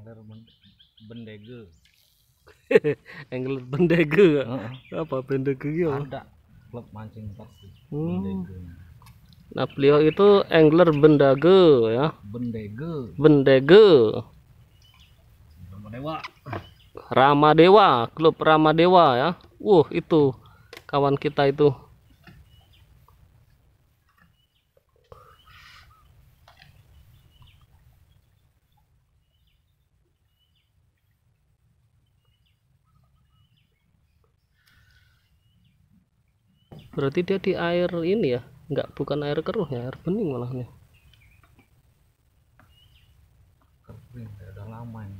Bendege. Angler bendege. Apa bendege ya? Ada klub mancing pasti. Bendege. Nah, beliau itu angler bendege ya. Bendege. Bendege. Ramadewa. Ramadewa, klub Ramadewa ya. Itu kawan kita itu. Berarti dia di air ini ya, bukan air keruh ya, air bening malahnya. Kering, udah lama ini.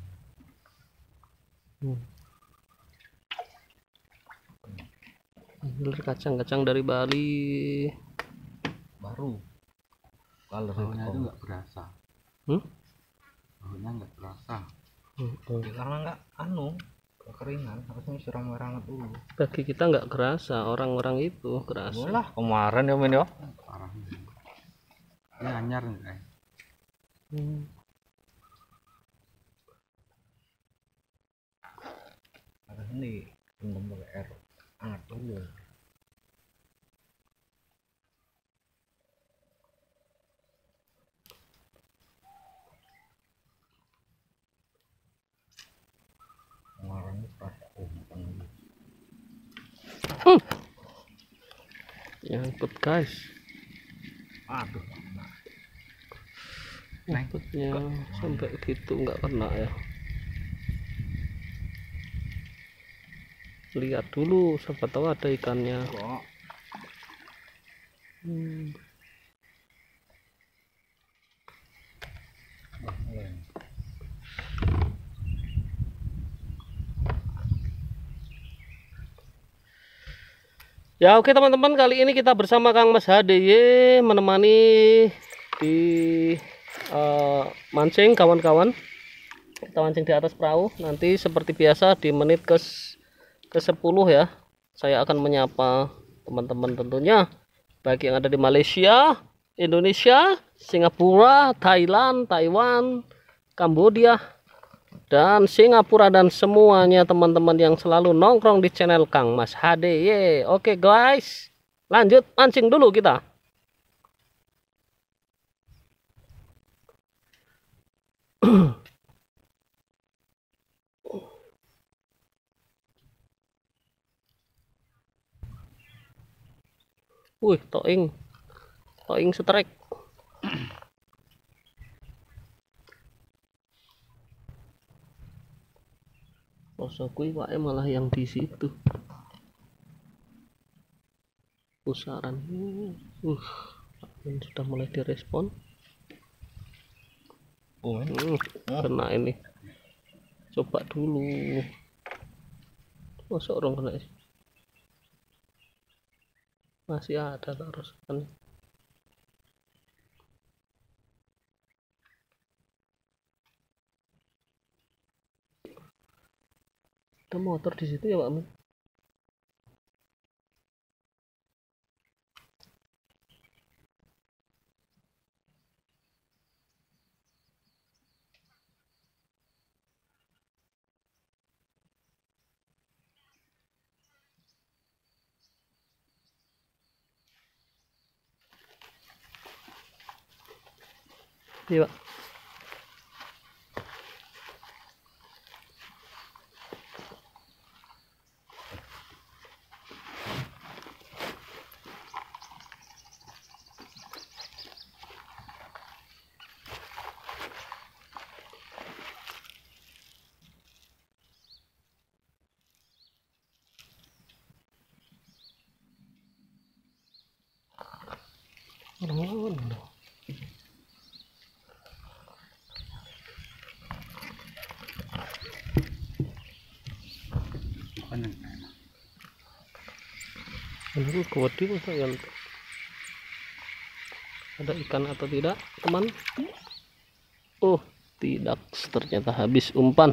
Kacang-kacang dari Bali. Baru. Kalau baunya itu nggak berasa. Baunya nggak berasa. Ya, karena nggak kekeringan, harusnya siram air hangat dulu. Bagi kita nggak kerasa, orang-orang itu kerasa. Lah kemarin ya men ya. Parah. Ini anyar nih. Harus ini rendam pakai air hangat dulu. Kemarin rasa umpan lagi. Nyangkut guys. Aduh. Nyangkutnya sampai gitu nggak kena ya. Lihat dulu, siapa tahu ada ikannya. Kok. Ya oke teman-teman, kali ini kita bersama Kang Mas HDY menemani di mancing kawan-kawan. Kita mancing di atas perahu. Nanti seperti biasa di menit ke 10 ya, saya akan menyapa teman-teman tentunya, baik yang ada di Malaysia, Indonesia, Singapura, Thailand, Taiwan, Kambodia, dan Singapura, dan semuanya teman-teman yang selalu nongkrong di channel Kang Mas HDY. Oke guys, lanjut mancing dulu kita. Wih, toing strike. Posokui wae malah yang di situ. Pusaran. Sudah mulai direspon. Kena ini. Coba dulu. Masa orang kena sih? Masih ada terus kan. Ada motor di situ ya Pak Min? Iya Pak. Menurut kewedi masa yang ada ikan atau tidak teman? Tidak, ternyata habis umpan.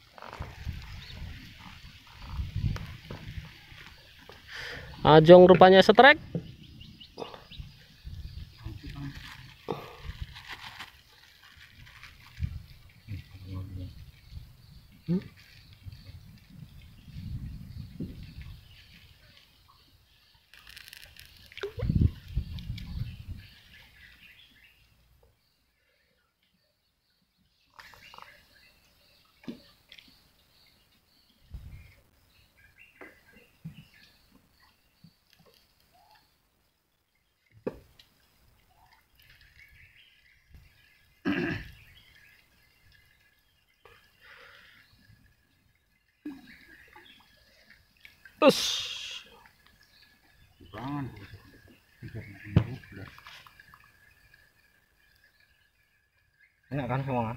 Ajong rupanya strike. Us. Jangan. Enak kan semua?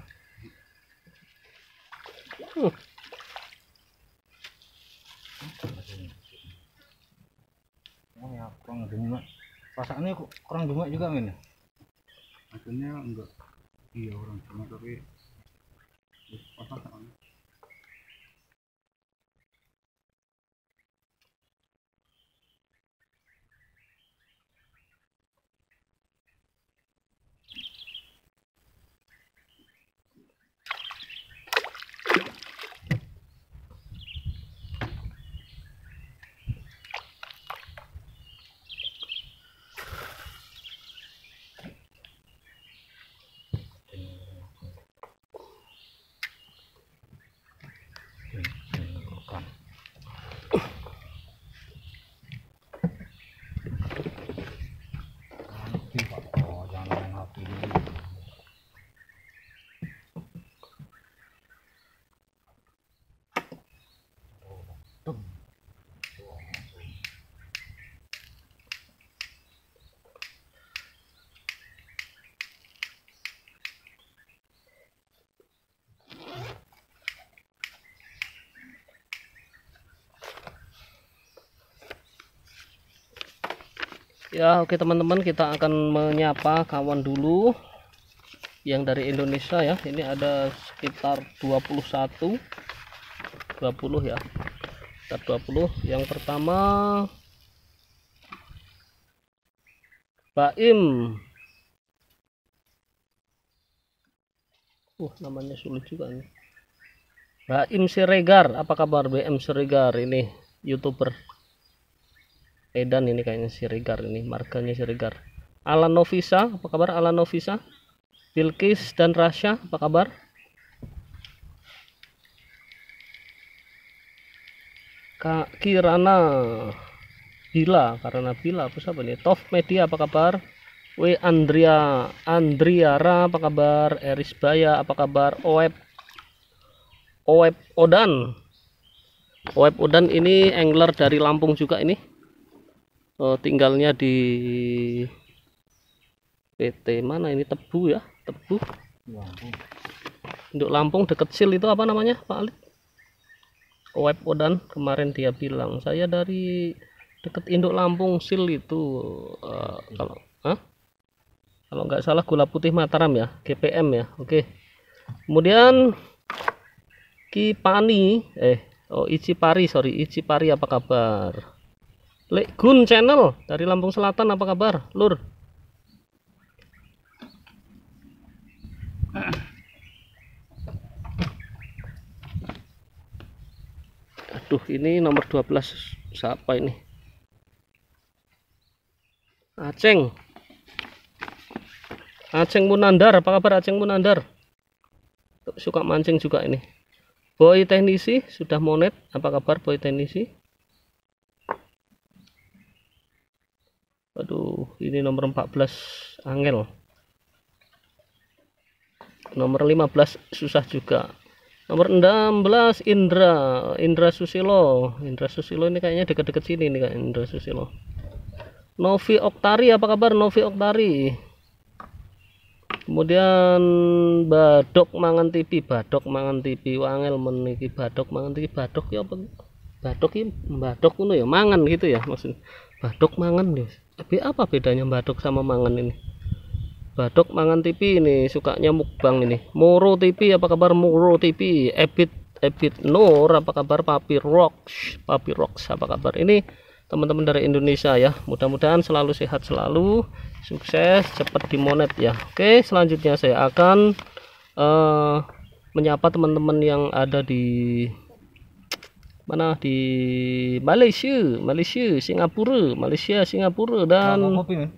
Oh ya, kurang demak. Perasaannya kok kurang demak juga men. Akhirnya enggak. Iya orang cuma tapi pasang soalnya. Oh, jangan main HP dulu. Ya, oke teman-teman, kita akan menyapa kawan dulu yang dari Indonesia ya. Ini ada sekitar 20 ya. Sekitar 20. Yang pertama Baim. Namanya sulit juga nih. Baim Siregar, apa kabar BM Siregar? Ini YouTuber Edan ini kayaknya Siregar, ini marganya Siregar. Alan Novisa, apa kabar Alan Novisa? Bilkis dan Rasya, apa kabar? Kak Kirana Bila, karena Bila apa siapa nih? Top Media, apa kabar? Andriara, apa kabar? Eris Baya, apa kabar? Oep Odan ini angler dari Lampung juga ini. Tinggalnya di PT mana ini, Tebu ya, Tebu Induk Lampung deket Sil itu apa namanya Pak Alit? Oep Odan, kemarin dia bilang saya dari deket Induk Lampung Sil itu. Kalau nggak salah Gula Putih Mataram ya, GPM ya. Oke. Kemudian Icipari, apa kabar? Lekgun Channel dari Lampung Selatan, apa kabar Lur? Aduh, ini nomor 12 siapa ini? Aceng Munandar, apa kabar Aceng Munandar? Suka mancing juga ini. Boy Teknisi sudah monet, apa kabar Boy Teknisi? Aduh, ini nomor 14 angel. Nomor 15 susah juga. Nomor 16 Indra Susilo ini kayaknya deket-deket sini nih Kak Indra Susilo. Novi Oktari, apa kabar Novi Oktari? Kemudian Badok Mangan TV, wangel meniki Badok Mangan TV, Badok ya apa? Badok ngono ya, mangan gitu ya maksudnya. Badok mangan ya. Apa bedanya Badok sama mangan ini? Badok Mangan TV ini sukanya mukbang ini. Moro TV, apa kabar Moro TV? Ebit Nur, apa kabar? Papi Rocks, apa kabar? Ini teman-teman dari Indonesia ya. Mudah-mudahan selalu sehat, selalu sukses, cepat dimonet ya. Oke, selanjutnya saya akan menyapa teman-teman yang ada di mana, di Malaysia, Singapura, dan kopi men.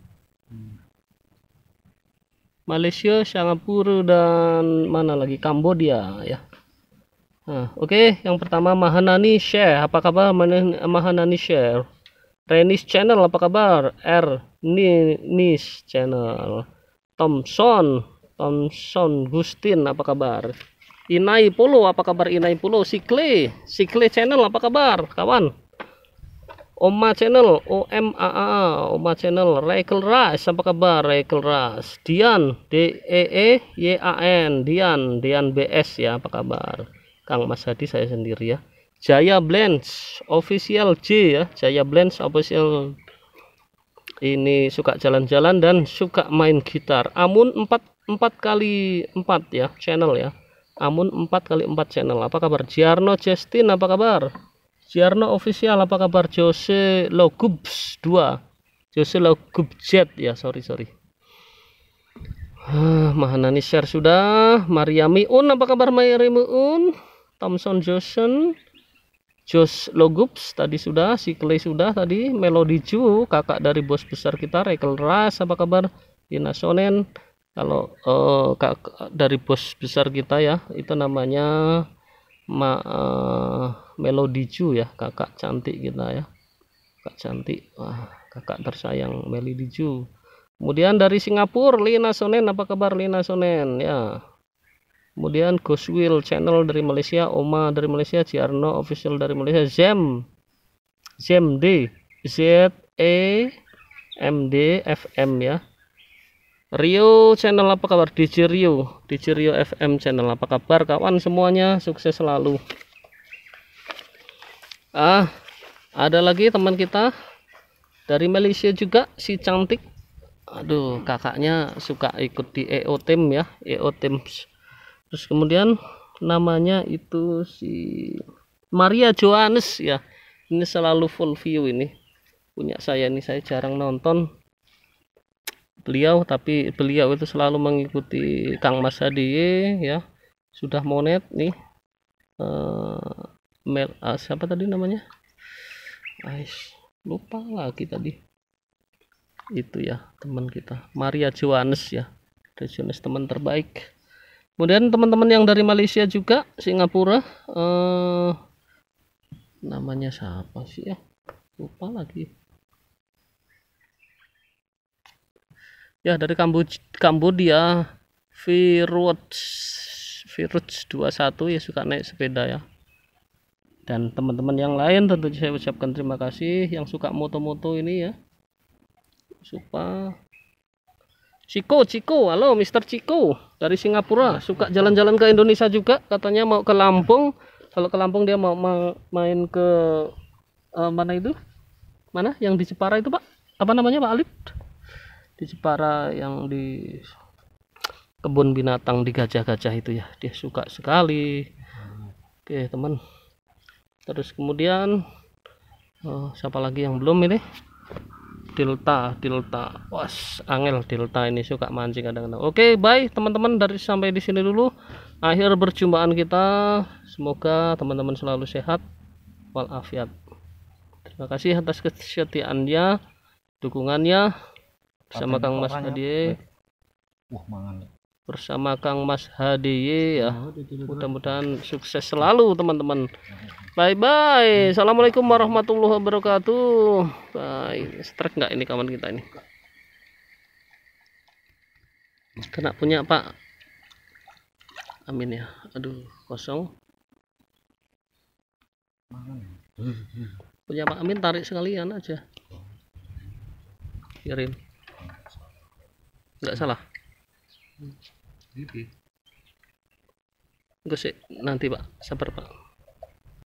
Malaysia, Singapura, dan mana lagi, Kambodia ya. Nah, oke, yang pertama Mahanani Share, apa kabar Mahanani Share? Renis Channel, apa kabar? Nis Channel. Thompson Gustin, apa kabar? Inai Polo, apa kabar Inai Polo? Sikle Channel, apa kabar kawan? Oma Channel, Oma Channel. Rachel Ras, apa kabar Rachel Ras? Dian Deeyan, Dian BS ya, apa kabar? Kang Mas Hadi, saya sendiri ya. Jaya Blends Official J ya, Jaya Blends Official. Ini suka jalan-jalan dan suka main gitar. Amun 4x4 ya channel ya. Amun 4x4 channel. Apa kabar? Jarno Justin, apa kabar? Jarno Official, apa kabar? Jose Logubs 2. Jose Logubjet ya, sorry. Mahanani Share sudah. Mariami Un, apa kabar Mariami Un? Thompson Jos Logubs tadi sudah, si Clay sudah tadi, Melody Ju, kakak dari bos besar kita, Rachel Ras, apa kabar? Dina Sonen, kalau kakak dari bos besar kita ya, itu namanya Melody Ju ya, kakak cantik kita ya, kakak cantik, wah, kakak tersayang Melody Ju. Kemudian dari Singapura, Lina Sonen, apa kabar Lina Sonen ya. Kemudian Goswill Channel dari Malaysia, Oma dari Malaysia, Ciarno Official dari Malaysia, ZEMD FM ya. Rio Channel, apa kabar? DJ Rio FM Channel, apa kabar kawan semuanya? Sukses selalu. Ada lagi teman kita dari Malaysia juga, si cantik. Aduh, kakaknya suka ikut di EO Team ya, EO Teams. Terus kemudian namanya itu si Maria Johannes ya. Ini selalu full view, ini punya saya, ini saya jarang nonton beliau, tapi beliau itu selalu mengikuti Kang Mas Hadi ya. Sudah monet nih. Siapa tadi namanya? Lupa lagi tadi. Itu ya teman kita, Maria Johannes ya. Johannes teman terbaik. Kemudian teman-teman yang dari Malaysia juga, Singapura, namanya siapa sih ya? Lupa lagi. Ya dari Kambodia, Virus 21 ya, suka naik sepeda ya. Dan teman-teman yang lain tentunya saya ucapkan terima kasih yang suka moto-moto ini ya. Suka Ciko, halo Mr. Ciko dari Singapura, suka jalan-jalan ke Indonesia juga, katanya mau ke Lampung. Kalau ke Lampung dia mau main ke mana itu? Mana yang di Jepara itu Pak? Apa namanya Pak Alip? Di Jepara yang di kebun binatang, di gajah-gajah itu ya, dia suka sekali. Oke teman. Terus kemudian siapa lagi yang belum ini? Delta, was angel Delta ini suka mancing kadang-kadang. Oke, bye teman-teman, dari sampai di sini dulu akhir perjumpaan kita. Semoga teman-teman selalu sehat walafiat. Terima kasih atas kesetiaannya, dukungannya bersama Kang Mas Hadi. Bersama Kang Mas Hadi ya. Mudah-mudahan sukses selalu teman-teman. Bye bye. Assalamualaikum warahmatullahi wabarakatuh. Bye. Strike nggak ini kawan kita ini? Kena punya Pak Amin ya. Aduh, kosong. Punya Pak Amin, tarik sekalian aja. Kirim. Nggak salah. Enggak sih, nanti Pak. Sabar Pak.